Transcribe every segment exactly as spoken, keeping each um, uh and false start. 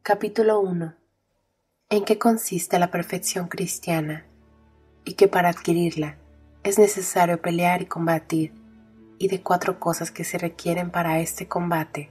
Capítulo uno. ¿En qué consiste la perfección cristiana? Y que para adquirirla es necesario pelear y combatir, y de cuatro cosas que se requieren para este combate.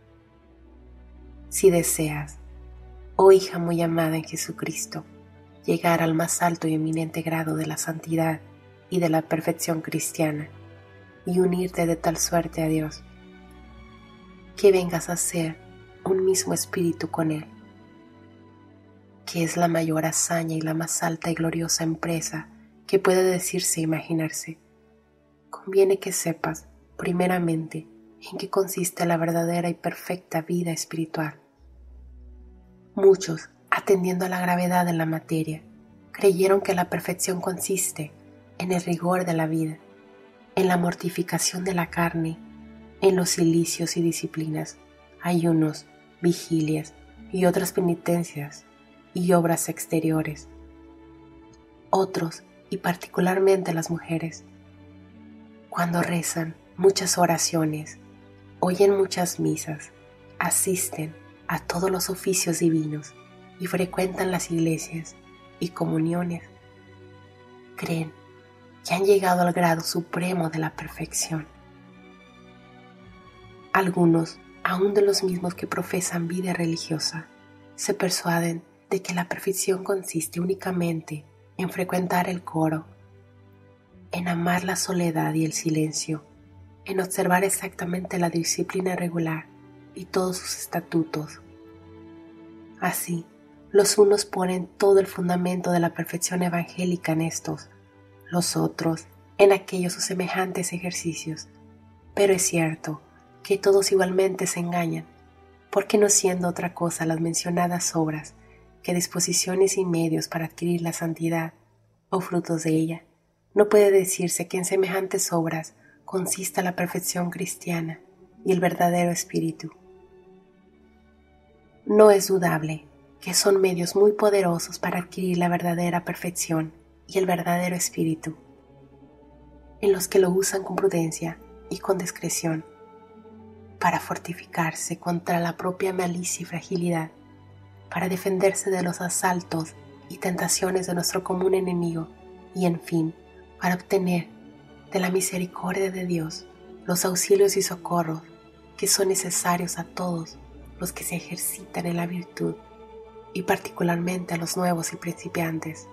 Si deseas, oh hija muy amada en Jesucristo, llegar al más alto y eminente grado de la santidad y de la perfección cristiana, y unirte de tal suerte a Dios, que vengas a ser un mismo espíritu con Él, que es la mayor hazaña y la más alta y gloriosa empresa que puede decirse e imaginarse. Conviene que sepas, primeramente, en qué consiste la verdadera y perfecta vida espiritual. Muchos, atendiendo a la gravedad de la materia, creyeron que la perfección consiste en el rigor de la vida, en la mortificación de la carne, en los cilicios y disciplinas, ayunos, vigilias y otras penitencias y obras exteriores. Otros, y particularmente las mujeres, cuando rezan muchas oraciones, oyen muchas misas, asisten a todos los oficios divinos y frecuentan las iglesias y comuniones, creen que han llegado al grado supremo de la perfección. Algunos, aun de los mismos que profesan vida religiosa, se persuaden de que la perfección consiste únicamente en frecuentar el coro, en amar la soledad y el silencio, en observar exactamente la disciplina regular y todos sus estatutos. Así, los unos ponen todo el fundamento de la perfección evangélica en estos, los otros en aquellos o semejantes ejercicios. Pero es cierto que todos igualmente se engañan, porque no siendo otra cosa las mencionadas obras que disposiciones y medios para adquirir la santidad o frutos de ella, no puede decirse que en semejantes obras consista la perfección cristiana y el verdadero espíritu. No es dudable que son medios muy poderosos para adquirir la verdadera perfección y el verdadero espíritu, en los que lo usan con prudencia y con discreción, para fortificarse contra la propia malicia y fragilidad, para defenderse de los asaltos y tentaciones de nuestro común enemigo y, en fin, para obtener de la misericordia de Dios los auxilios y socorros que son necesarios a todos los que se ejercitan en la virtud y particularmente a los nuevos y principiantes.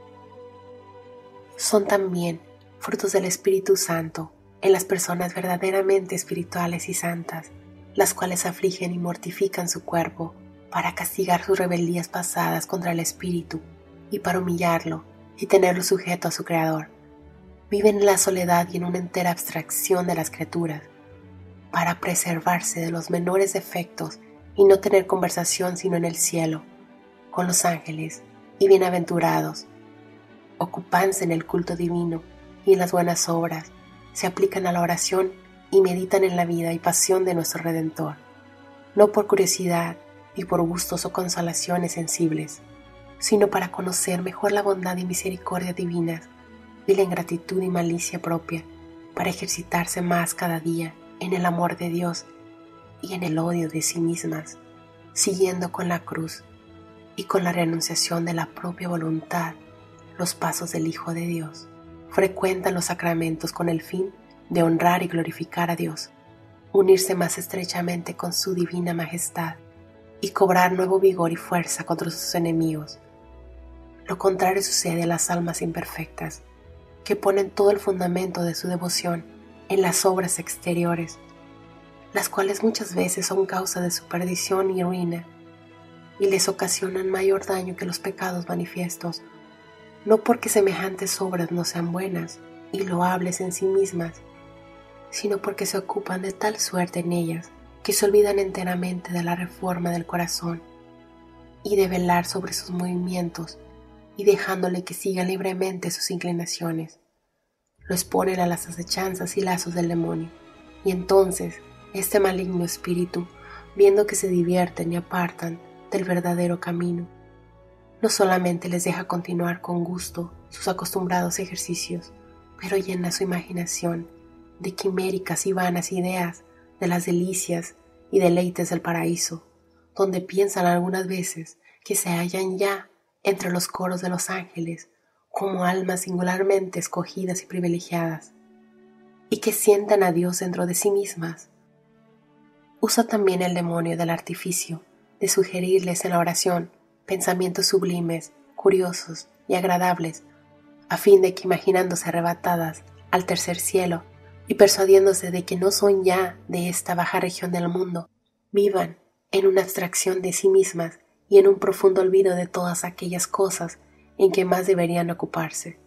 Son también frutos del Espíritu Santo en las personas verdaderamente espirituales y santas, las cuales afligen y mortifican su cuerpo para castigar sus rebeldías pasadas contra el Espíritu y para humillarlo y tenerlo sujeto a su Creador. Viven en la soledad y en una entera abstracción de las criaturas, para preservarse de los menores defectos y no tener conversación sino en el cielo, con los ángeles y bienaventurados. Ocúpanse en el culto divino y en las buenas obras, se aplican a la oración y meditan en la vida y pasión de nuestro Redentor, no por curiosidad y por gustos o consolaciones sensibles, sino para conocer mejor la bondad y misericordia divinas y la ingratitud y malicia propia, para ejercitarse más cada día en el amor de Dios y en el odio de sí mismas, siguiendo con la cruz y con la renunciación de la propia voluntad los pasos del Hijo de Dios. Frecuentan los sacramentos con el fin de honrar y glorificar a Dios, unirse más estrechamente con su divina majestad y cobrar nuevo vigor y fuerza contra sus enemigos. Lo contrario sucede a las almas imperfectas, que ponen todo el fundamento de su devoción en las obras exteriores, las cuales muchas veces son causa de su perdición y ruina, y les ocasionan mayor daño que los pecados manifiestos, no porque semejantes obras no sean buenas y loables en sí mismas, sino porque se ocupan de tal suerte en ellas que se olvidan enteramente de la reforma del corazón y de velar sobre sus movimientos y dejándole que sigan libremente sus inclinaciones. Lo exponen a las acechanzas y lazos del demonio, y entonces este maligno espíritu, viendo que se divierten y apartan del verdadero camino, no solamente les deja continuar con gusto sus acostumbrados ejercicios, pero llena su imaginación de quiméricas y vanas ideas de las delicias y deleites del paraíso, donde piensan algunas veces que se hallan ya entre los coros de los ángeles como almas singularmente escogidas y privilegiadas, y que sientan a Dios dentro de sí mismas. Usa también el demonio del artificio de sugerirles en la oración pensamientos sublimes, curiosos y agradables, a fin de que imaginándose arrebatadas al tercer cielo y persuadiéndose de que no son ya de esta baja región del mundo, vivan en una abstracción de sí mismas y en un profundo olvido de todas aquellas cosas en que más deberían ocuparse.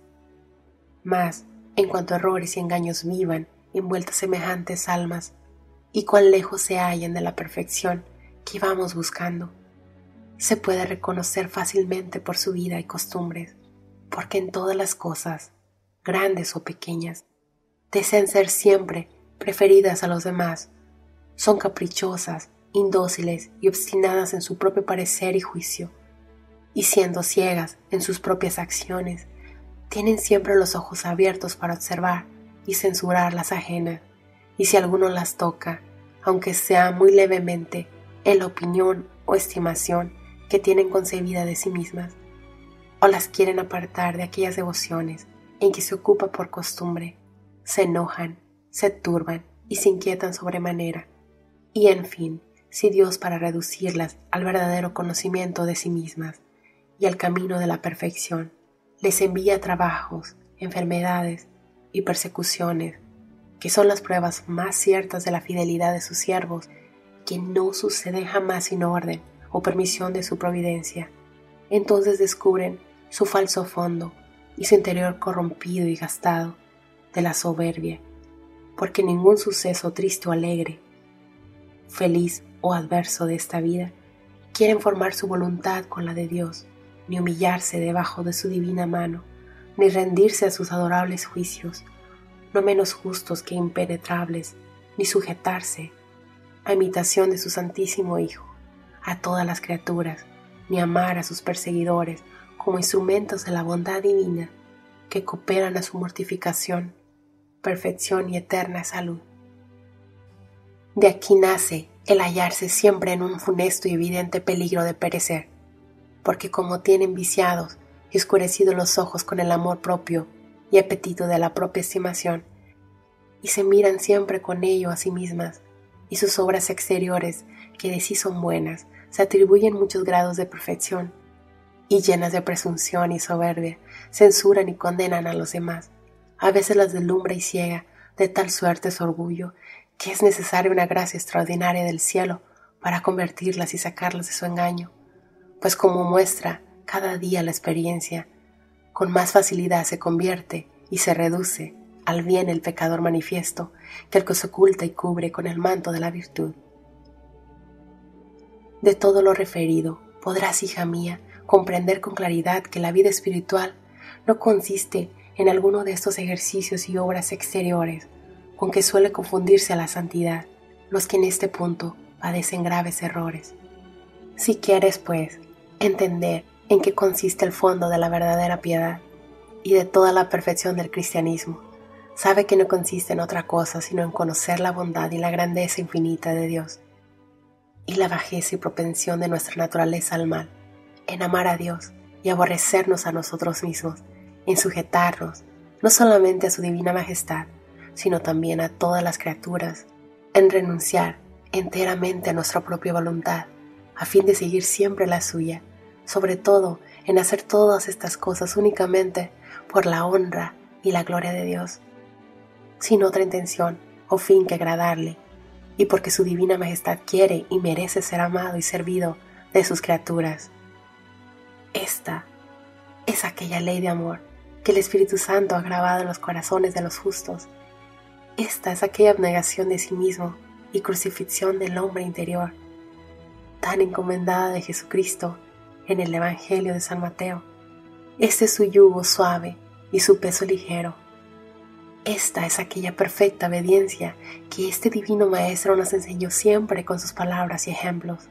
Mas, en cuanto a errores y engaños vivan envueltas semejantes almas, y cuán lejos se hallan de la perfección que vamos buscando, se puede reconocer fácilmente por su vida y costumbres, porque en todas las cosas, grandes o pequeñas, desean ser siempre preferidas a los demás, son caprichosas, indóciles y obstinadas en su propio parecer y juicio, y siendo ciegas en sus propias acciones, tienen siempre los ojos abiertos para observar y censurar las ajenas, y si alguno las toca, aunque sea muy levemente, en la opinión o estimación que tienen concebida de sí mismas, o las quieren apartar de aquellas devociones en que se ocupa por costumbre, se enojan, se turban y se inquietan sobremanera, y en fin, si Dios, para reducirlas al verdadero conocimiento de sí mismas y al camino de la perfección, les envía trabajos, enfermedades y persecuciones, que son las pruebas más ciertas de la fidelidad de sus siervos, que no suceden jamás sin orden o permisión de su providencia, entonces descubren su falso fondo y su interior corrompido y gastado de la soberbia, porque ningún suceso triste o alegre, feliz o adverso de esta vida, quieren formar su voluntad con la de Dios, ni humillarse debajo de su divina mano, ni rendirse a sus adorables juicios, no menos justos que impenetrables, ni sujetarse, a imitación de su Santísimo Hijo, a todas las criaturas, ni amar a sus perseguidores como instrumentos de la bondad divina que cooperan a su mortificación, perfección y eterna salud. De aquí nace el hallarse siempre en un funesto y evidente peligro de perecer, porque como tienen viciados y oscurecidos los ojos con el amor propio y apetito de la propia estimación, y se miran siempre con ello a sí mismas, y sus obras exteriores, que de sí son buenas, se atribuyen muchos grados de perfección, y llenas de presunción y soberbia, censuran y condenan a los demás. A veces las deslumbra y ciega de tal suerte su orgullo, que es necesaria una gracia extraordinaria del cielo para convertirlas y sacarlas de su engaño, pues como muestra cada día la experiencia, con más facilidad se convierte y se reduce al bien el pecador manifiesto que el que se oculta y cubre con el manto de la virtud. De todo lo referido, podrás, hija mía, comprender con claridad que la vida espiritual no consiste en alguno de estos ejercicios y obras exteriores con que suele confundirse a la santidad los que en este punto padecen graves errores. Si quieres, pues, entender en qué consiste el fondo de la verdadera piedad y de toda la perfección del cristianismo, sabe que no consiste en otra cosa sino en conocer la bondad y la grandeza infinita de Dios, y la bajeza y propensión de nuestra naturaleza al mal, en amar a Dios y aborrecernos a nosotros mismos, en sujetarnos no solamente a su divina majestad, sino también a todas las criaturas, en renunciar enteramente a nuestra propia voluntad, a fin de seguir siempre la suya, sobre todo en hacer todas estas cosas únicamente por la honra y la gloria de Dios, sin otra intención o fin que agradarle, y porque su divina majestad quiere y merece ser amado y servido de sus criaturas. Esta es aquella ley de amor que el Espíritu Santo ha grabado en los corazones de los justos. Esta es aquella abnegación de sí mismo y crucifixión del hombre interior, tan encomendada de Jesucristo en el Evangelio de San Mateo. Este es su yugo suave y su peso ligero. Esta es aquella perfecta obediencia que este divino Maestro nos enseñó siempre con sus palabras y ejemplos.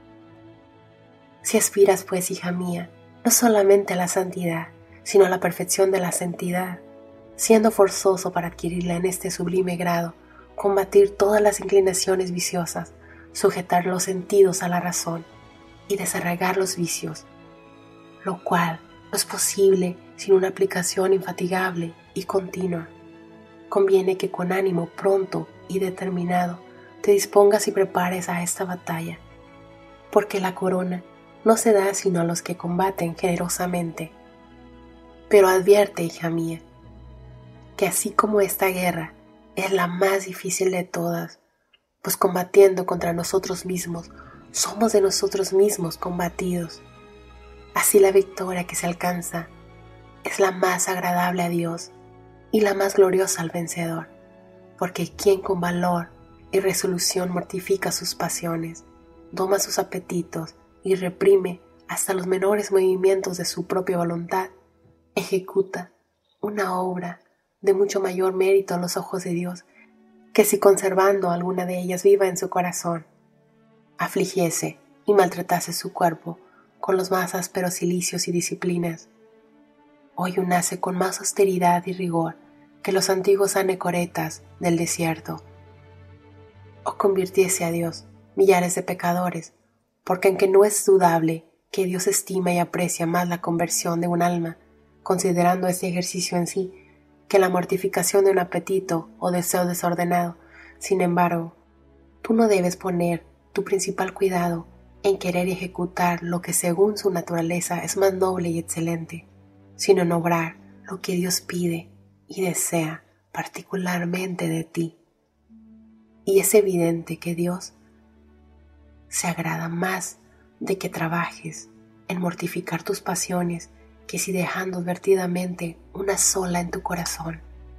Si aspiras, pues, hija mía, no solamente a la santidad, sino a la perfección de la santidad, siendo forzoso para adquirirla en este sublime grado, combatir todas las inclinaciones viciosas, sujetar los sentidos a la razón y desarraigar los vicios, lo cual no es posible sin una aplicación infatigable y continua. Conviene que con ánimo pronto y determinado te dispongas y prepares a esta batalla, porque la corona no se da sino a los que combaten generosamente. Pero advierte, hija mía, que así como esta guerra es la más difícil de todas, pues combatiendo contra nosotros mismos, somos de nosotros mismos combatidos. Así la victoria que se alcanza es la más agradable a Dios y la más gloriosa al vencedor, porque quien con valor y resolución mortifica sus pasiones, doma sus apetitos y reprime hasta los menores movimientos de su propia voluntad, ejecuta una obra de mucho mayor mérito a los ojos de Dios que si conservando alguna de ellas viva en su corazón, afligiese y maltratase su cuerpo con los más ásperos cilicios y disciplinas. Hoy nace con más austeridad y rigor que los antiguos anacoretas del desierto, o convirtiese a Dios millares de pecadores, porque aunque no es dudable que Dios estima y aprecia más la conversión de un alma, considerando este ejercicio en sí, que la mortificación de un apetito o deseo desordenado. Sin embargo, tú no debes poner tu principal cuidado en querer ejecutar lo que según su naturaleza es más noble y excelente, sino en obrar lo que Dios pide y desea particularmente de ti. Y es evidente que Dios se agrada más de que trabajes en mortificar tus pasiones que si dejando advertidamente una sola en tu corazón.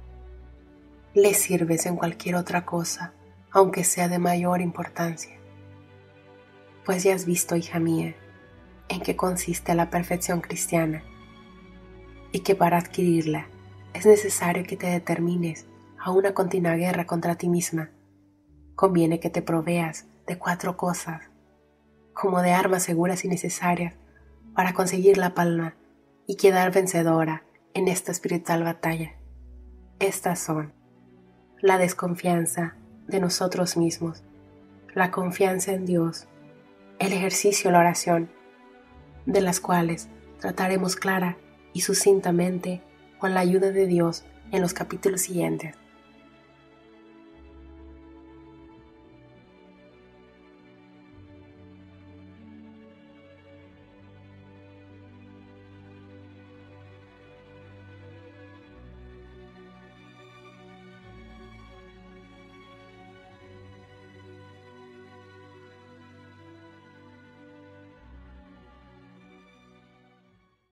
Le sirves en cualquier otra cosa, aunque sea de mayor importancia. Pues ya has visto, hija mía, en qué consiste la perfección cristiana, y que para adquirirla es necesario que te determines a una continua guerra contra ti misma. Conviene que te proveas de cuatro cosas, como de armas seguras y necesarias para conseguir la palma y quedar vencedora en esta espiritual batalla. Estas son la desconfianza de nosotros mismos, la confianza en Dios, el ejercicio de la oración, de las cuales trataremos clara y sucintamente con la ayuda de Dios en los capítulos siguientes.